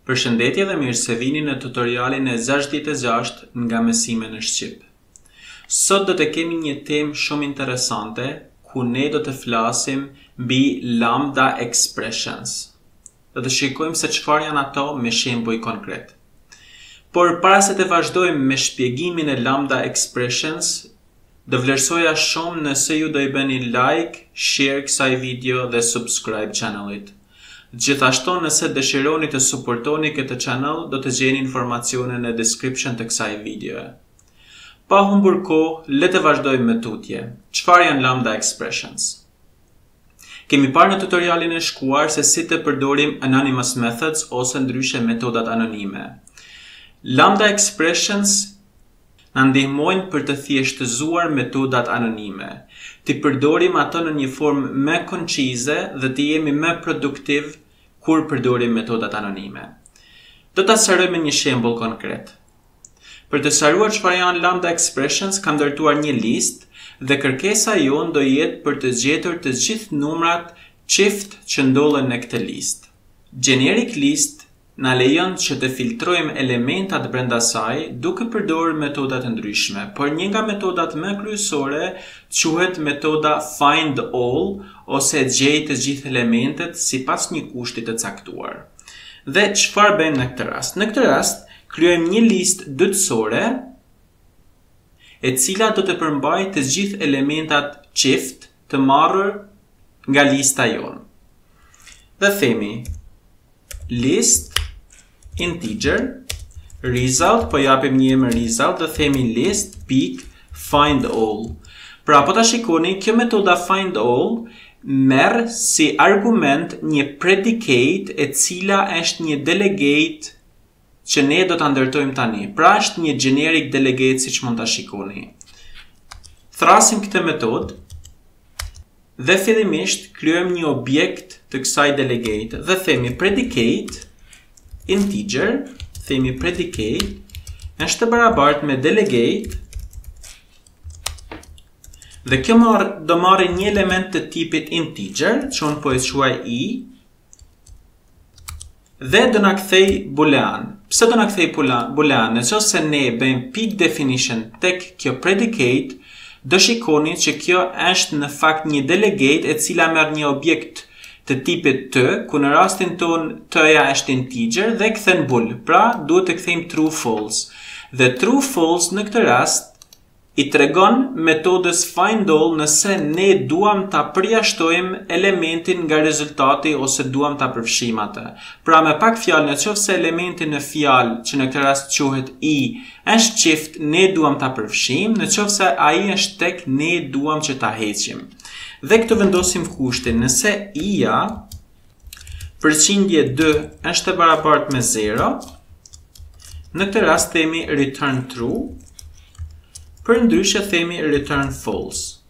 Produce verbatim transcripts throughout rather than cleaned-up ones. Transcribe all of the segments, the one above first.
Përshëndetje dhe mirë se vini në tutorialin e gjashtëdhjetë e gjashtë nga mësime në Shqip. Sot do të kemi një temë shumë interesante ku ne do të flasim mbi Lambda expressions. Do të shikojmë se çfarë janë ato me shembuj konkret. Por para se të vazhdojmë me shpjegimin e Lambda expressions, do vlerësoja shumë nëse ju do i bëni like, share kësaj video dhe subscribe channelit. Gjithashtu nëse dëshironi të suportoni këtë channel, do të gjeni informacione në description të kësaj videoe. Pa humbur kohë, le të vazhdojmë me tutje. Çfarë janë Lambda expressions? Kemi parë në tutorialin e shkuar se si të përdorim anonymous methods ose ndryshe metodat anonime. Lambda expressions na ndihmojnë për të thjeshtëzuar metodat anonime, të përdorim ato në një formë më koncize dhe të jemi më produktiv kur përdorim metodat anonime. Do ta sqaroj me një shembull konkret. Për të sqaruar çfarë janë Lambda expressions, kam ndërtuar një listë dhe kërkesa jonë do jetë për të gjetur të gjithë numrat çift që ndodhen në këtë listë. Generic list na lejon që të filtrojmë elementat brenda saj duke përdorur metoda të ndryshme, por një nga metodat më kryesore quhet metoda find all ose gjej të gjithë elementet sipas një kushti të caktuar. Dhe çfarë bëjmë në këtë rast? Në këtë rast kryejmë një listë dytësore e cila do të përmbajë të gjithë elementat çift të marrur nga lista jonë. Dhe themi list integer result, po japim një emër result dhe themi list pik find all. Pra po ta shikoni, kjo metoda find all merr si argument një predicate e cila është një delegate që ne do ta ndërtojmë tani. Pra është një generic delegate siç mund ta shikoni. Thrasim këtë metodë dhe fillimisht krijojmë një objekt të kësaj delegate dhe themi predicate integer, themi predicate, është të barabartë me delegate dhe kjo marr, do marrë një element të tipit integer, që unë po e quaj i, dhe do na kthej boolean. Pse do na kthej boolean? Nëse ne bëjmë pick definition tek kjo predicate, do shikoni që kjo është në fakt një delegate e cila merr një objekt të tipit të, ku në rastin ton të-ja është integer dhe kthen bool. Pra, duhet të kthejmë true false. Dhe true false në këtë rast i tregon metodës find all nëse ne duam ta përjashtojmë elementin nga rezultati ose duam ta përfshijmë atë. Pra me pak fjalë, nëse elementi në fjalë që në këtë rast quhet i është çift, ne duam ta përfshijmë, nëse ai është tek, ne duam që ta heqim. Dhe këtu vendosim kushtin, nëse i-ja përqindje dy është e barabartë me zero, në këtë rast themi return true, për ndryshe themi return false.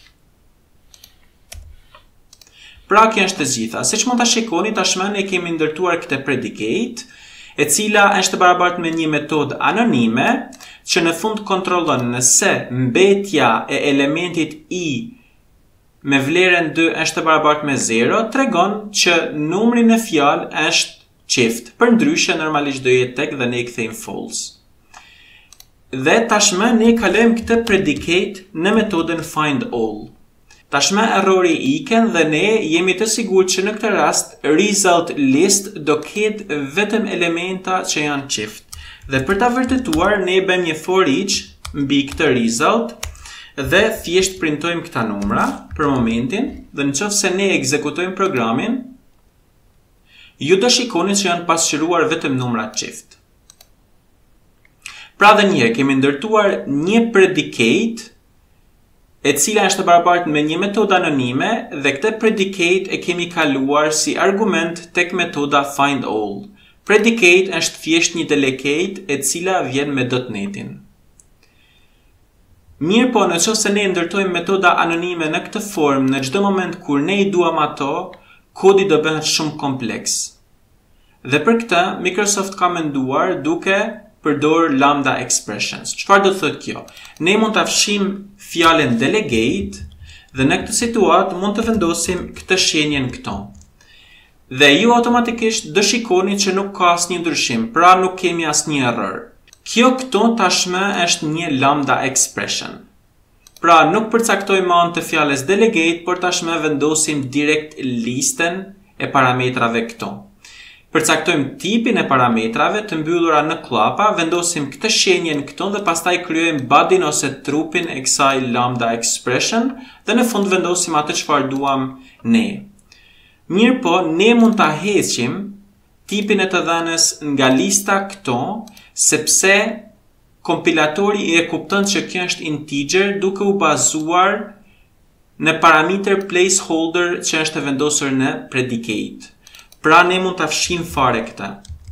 Pra kjo është e gjitha. Siç mund ta shikoni, tashmë ne kemi ndërtuar këtë predicate, e cila është e barabartë me një metodë anonime, që në fund kontrollon nëse mbetja e elementit i me vlerën dy është e barabartë me zero, tregon që numri në fjalë është çift. Për ndryshe normalisht do jetë tek dhe ne i kthejmë false. Dhe tashmë ne kalojmë këtë predicate në metodën find all. Tashmë errori iken dhe ne jemi të sigurt që në këtë rast result list do ketë vetëm elementa që janë çift. Dhe për ta vërtetuar ne bëjmë një for each mbi këtë result dhe thjesht printojmë këta numra për momentin dhe nëse ne ekzekutojmë programin, ju do shikoni që janë pasqyruar vetëm numrat çift. Pra dhe njëherë kemi ndërtuar një predicate e cila është e barabartë me një metodë anonime dhe këtë predicate e kemi kaluar si argument tek metoda find all. Predicate është thjesht një delegate e cila vjen me dotnetin. Mirë po, nëse ne ndërtojmë metoda anonime në këtë formë, në çdo moment kur ne i duam ato, kodi do bëhet shumë kompleks. Dhe për këtë, Microsoft ka menduar duke përdor Lambda expressions. Çfarë do thotë kjo? Ne mund ta fshijmë fjalën delegate dhe në këtë situatë mund të vendosim këtë shenjen këto. dhe ju automatikisht do shikoni që nuk ka asnjë ndryshim, pra nuk kemi asnjë error. Kjo këto tashmë është një lambda expression. Pra nuk përcaktoj mand të fjalës delegate, por tashmë vendosim direkt listën e parametrave këto. Përcaktojmë tipin e parametrave të mbyllura në klapa, vendosim këtë shenjen këto dhe pastaj kryojmë bodyn ose trupin e kësaj lambda expression dhe në fund vendosim atë çfarë duam ne. Mirë po, ne mund ta heqim tipin e të dhënës nga lista këto, sepse kompilatori i e kupton që kjo është integer duke u bazuar në parameter placeholder që është vendosur në predicate. Pra ne mund ta fshim fare këtë.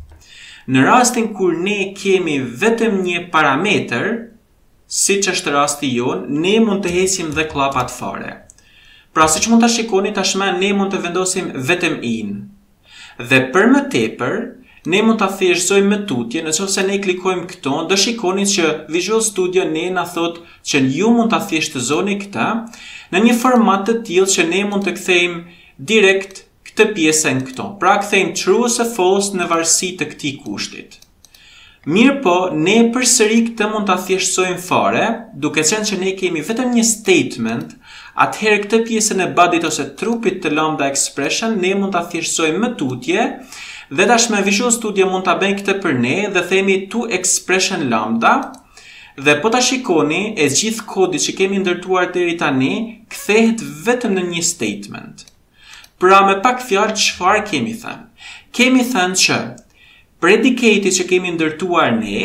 Në rastin kur ne kemi vetëm një parameter, siç është rasti jon, ne mund të heqim dhe klapat fare. Pra siç mund ta shikoni tashmë ne mund të vendosim vetëm in. Dhe për më tepër, ne mund ta thjeshtësojmë me tutje, nëse ne klikojmë këto, do shikoni që Visual Studio ne na thot që ju mund ta thjeshtësoni këtë në një format të tillë që ne mund të kthejmë direkt këtë pjesën këto. Pra kthejmë true ose false në varësi të këtij kushtit. Mirë po, ne përsëri këtë mund ta thjeshtësojmë fare, duke qenë që ne kemi vetëm një statement, atëherë këtë pjesën e bodyt ose trupit të lambda expression ne mund ta thjeshtësojmë me tutje, dhe tashmë Visual Studio mund ta bëjë këtë për ne dhe themi to expression lambda, dhe po ta shikoni e gjithë kodi që kemi ndërtuar deri tani kthehet vetëm në një statement. Pra me pak fjalë çfarë kemi thënë? Kemi thënë që predicate që kemi ndërtuar ne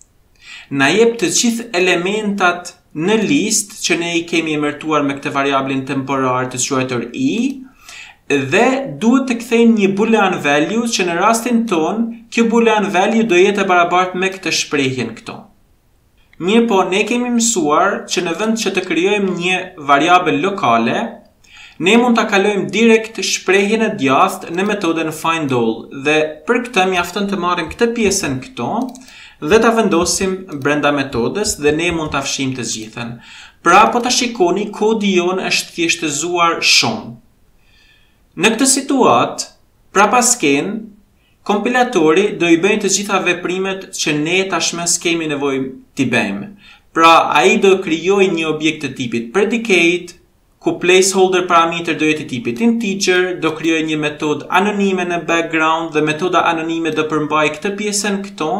na jep të gjithë elementat në listë që ne i kemi emërtuar me këtë variablin temporar të quajtur i, dhe duhet të kthejmë një boolean value që në rastin ton, kjo boolean value do jetë e barabartë me këtë shprehjen këto. Mirë po, ne kemi mësuar që në vend që të krijojmë një variabël lokale, ne mund ta kalojmë direkt shprehjen e djathtë në metodën find all dhe për këtë mjafton të marrim këtë pjesën këto dhe ta vendosim brenda metodës dhe ne mund ta fshijmë të gjithën. Pra po ta shikoni kodi jon është thjeshtëzuar shumë. Në këtë situatë, pra pas ken, kompilatori do i bëjë të gjitha veprimet që ne tashmë s'kemi nevojë t'i bëjmë. Pra ai do krijojë një objekt të tipit predicate, ku placeholder parameter do jetë i tipit integer, do krijojë një metodë anonime në background dhe metoda anonime do përmbajë këtë pjesën këto.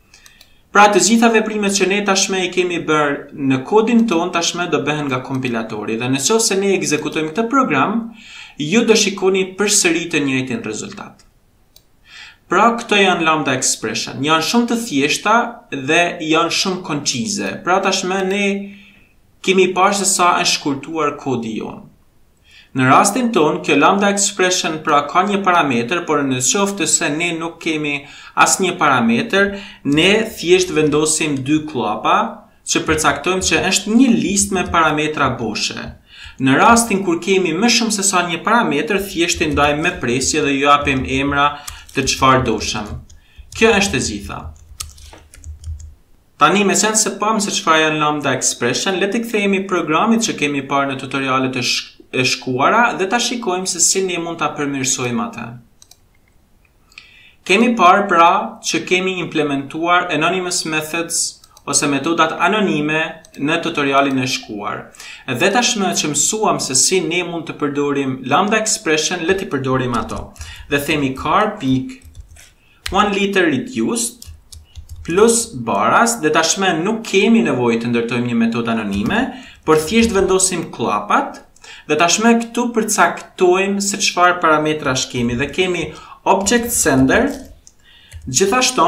Pra të gjitha veprimet që ne tashmë i kemi bërë në kodin ton tashmë do bëhen nga kompilatori dhe nëse ne ekzekutojmë këtë program, ju do shikoni përsëri të njëjtin rezultat. Pra këto janë lambda expression, janë shumë të thjeshta dhe janë shumë koncize. Pra tashmë ne kemi parë se sa është shkurtuar kodi jon. Në rastin ton, kjo lambda expression pra ka një parameter, por në qoftë se ne nuk kemi asnjë parameter, ne thjesht vendosim dy klapa që përcaktojmë që është një listë me parametra boshe. Në rastin kur kemi më shumë se sa një parameter, thjesht i ndajmë me presje dhe ju japim emra të çfarë doshëm. Kjo është e gjitha. Tani me qenë se pam se çfarë janë lambda expression, le të kthehemi programit që kemi parë në tutorialet e, sh e shkuara dhe ta shikojmë se si ne mund ta përmirësojmë atë. Kemi parë pra që kemi implementuar anonymous methods ose metodat anonime në tutorialin e shkuar. Dhe tashmë që mësuam se si ne mund të përdorim lambda expression, le të përdorim ato. Dhe themi car peak one liter reduced plus baras, dhe tashmë nuk kemi nevojë të ndërtojmë një metodë anonime, por thjesht vendosim klapat, dhe tashmë këtu përcaktojmë se çfarë parametrash kemi dhe kemi object sender, gjithashtu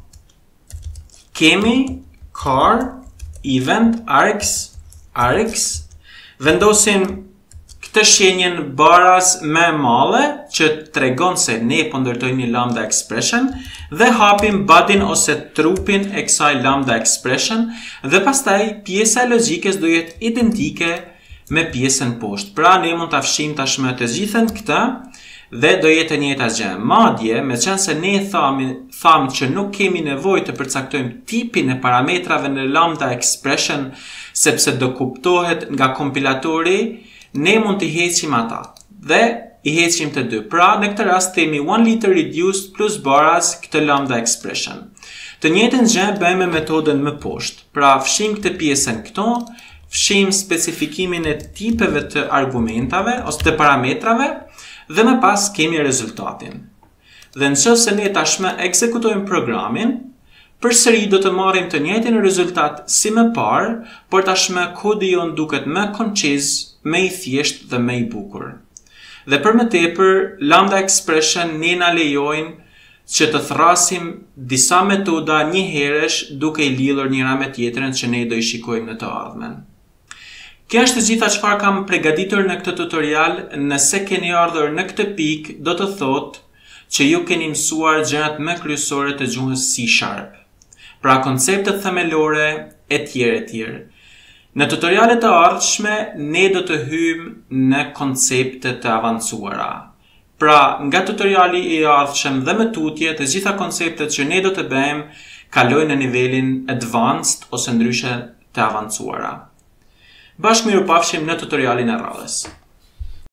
kemi car event args args, vendosim këtë shenjen baras me male që tregon se ne po ndërtojmë një lambda expression dhe hapim bodyn ose trupin e kësaj lambda expression dhe pastaj pjesa e logjikës do jetë identike me pjesën poshtë. Pra ne mund ta fshijmë tashmë të gjithën këtë dhe do jetë e njëjta gjë. Madje, meqense ne thamë tham që nuk kemi nevojë të përcaktojmë tipin e parametrave në lambda expression sepse do kuptohet nga kompilatori, ne mund të heqim ata dhe i heqim të dy. Pra, në këtë rast themi one liter reduced plus baraz këtë lambda expression. Të njëjtën gjë bëjmë me metodën më poshtë. Pra, fshim këtë pjesën këto, fshim specifikimin e tipeve të argumentave ose të parametrave dhe më pas kemi rezultatin. Dhe nëse ne tashmë ekzekutojmë programin, përsëri do të marrim të njëjtin rezultat si më parë, por tashmë kodi jon duket më konciz, më i thjeshtë dhe më i bukur. Dhe për më tepër, lambda expression ne na lejojnë që të thrasim disa metoda një herësh duke i lidhur njëra me tjetrën që ne do i shikojmë në të ardhmen. Kjo është të gjitha çfarë kam përgatitur në këtë tutorial. Nëse keni ardhur në këtë pikë, do të thotë që ju keni mësuar gjërat më kryesore të gjuhës C Sharp. Pra konceptet themelore e tjerë e tjerë. Në tutorialet të ardhshme, ne do të hyjmë në koncepte të avancuara. Pra, nga tutoriali i ardhshëm dhe më tutje, të gjitha konceptet që ne do të bëjmë kalojnë në nivelin advanced ose ndryshe të avancuara. Bashkë mirupafshim në tutorialin e radhës.